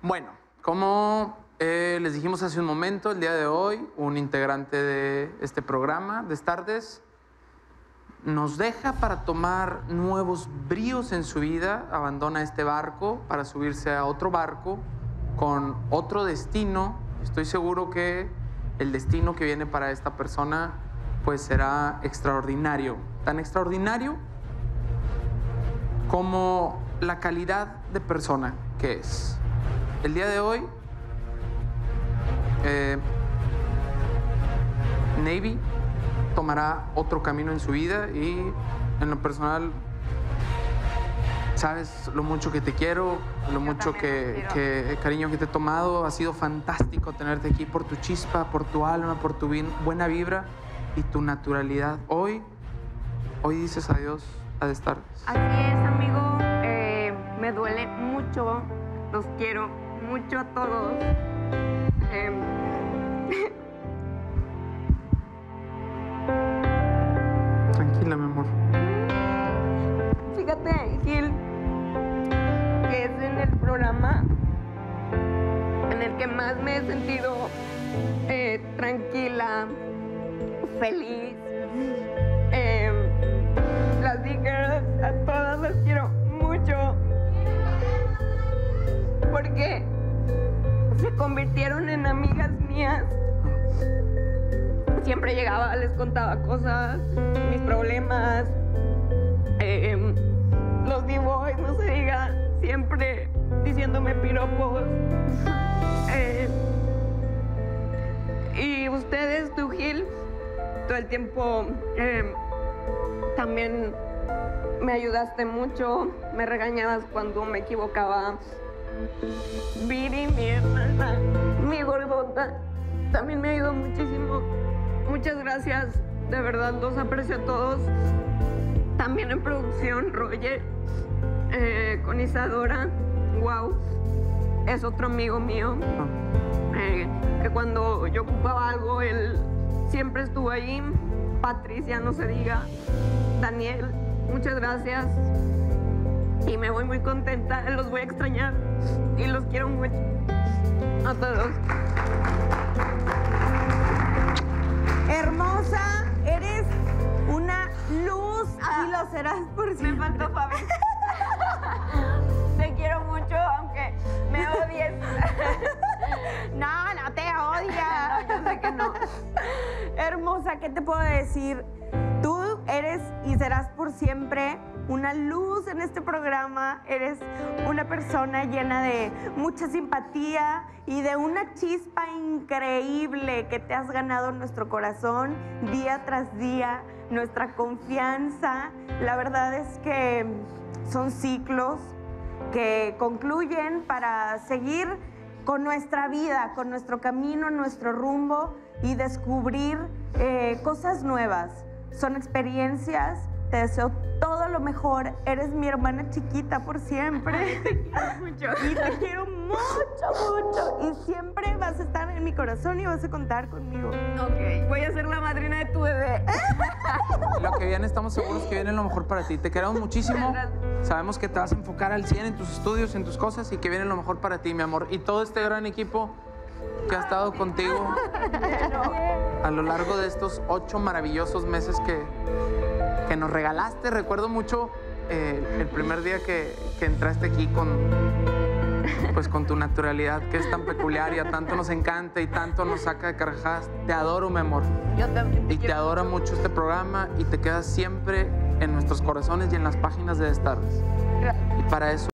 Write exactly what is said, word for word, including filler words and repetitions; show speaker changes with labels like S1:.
S1: Bueno, como eh, les dijimos hace un momento, el día de hoy, un integrante de este programa de Stardust nos deja para tomar nuevos bríos en su vida, abandona este barco para subirse a otro barco con otro destino. Estoy seguro que el destino que viene para esta persona pues será extraordinario, tan extraordinario como la calidad de persona que es. El día de hoy, eh, Navy tomará otro camino en su vida y en lo personal, sabes lo mucho que te quiero, lo Yo mucho que, que el cariño que te he tomado. Ha sido fantástico tenerte aquí por tu chispa, por tu alma, por tu buena vibra y tu naturalidad. Hoy, hoy dices adiós a Stardust.
S2: Así es, amigo. Eh, me duele mucho. Los quiero mucho a todos. Eh,
S1: Tranquila, mi amor.
S2: Fíjate, Gil, que es en el programa en el que más me he sentido eh, tranquila, feliz. Eh, las Diggers, a todas las quiero mucho. Porque se convirtieron en amigas mías. Siempre llegaba, les contaba cosas, mis problemas, eh, los D-Boys, no se diga, siempre diciéndome piropos. Eh, y ustedes, tú, Gil, todo el tiempo eh, también me ayudaste mucho, me regañabas cuando me equivocaba. Viri, mi hermana, mi gordota, también me ayudó muchísimo. Muchas gracias, de verdad, los aprecio a todos. También en producción, Roger, eh, con Isadora, wow, es otro amigo mío, eh, que cuando yo ocupaba algo, él siempre estuvo ahí. Patricia, no se diga, Daniel, muchas gracias. Y me voy muy contenta, los voy a extrañar y los quiero mucho a todos.
S3: Hermosa, eres una luz ah, y lo serás por siempre.
S2: Me faltó Fabi. Te quiero mucho, aunque me odies.
S3: No, no te odia.
S2: No, yo sé que no.
S3: Hermosa, ¿qué te puedo decir? Tú eres y serás por siempre una luz en este programa. Eres una persona llena de mucha simpatía y de una chispa increíble que te has ganado en nuestro corazón día tras día, nuestra confianza. La verdad es que son ciclos que concluyen para seguir con nuestra vida, con nuestro camino, nuestro rumbo y descubrir eh, cosas nuevas. Son experiencias. Te deseo todo lo mejor. Eres mi hermana chiquita por siempre.
S2: Ay, te quiero mucho.
S3: Y te quiero mucho, mucho. Y siempre vas a estar en mi corazón y vas a contar conmigo.
S2: Ok, voy a ser la madrina de tu bebé.
S1: Lo que viene, estamos seguros que viene lo mejor para ti. Te queremos muchísimo. Sabemos que te vas a enfocar al cien en tus estudios, en tus cosas y que viene lo mejor para ti, mi amor. Y todo este gran equipo que ha estado contigo a lo largo de estos ocho maravillosos meses que, que nos regalaste. Recuerdo mucho eh, el primer día que, que entraste aquí con, pues, con tu naturalidad, que es tan peculiar y a tanto nos encanta y tanto nos saca de carcajadas. Te adoro, mi amor.
S2: Yo también.
S1: Y te adora mucho este programa y te quedas siempre en nuestros corazones y en las páginas de Stardust. Y para eso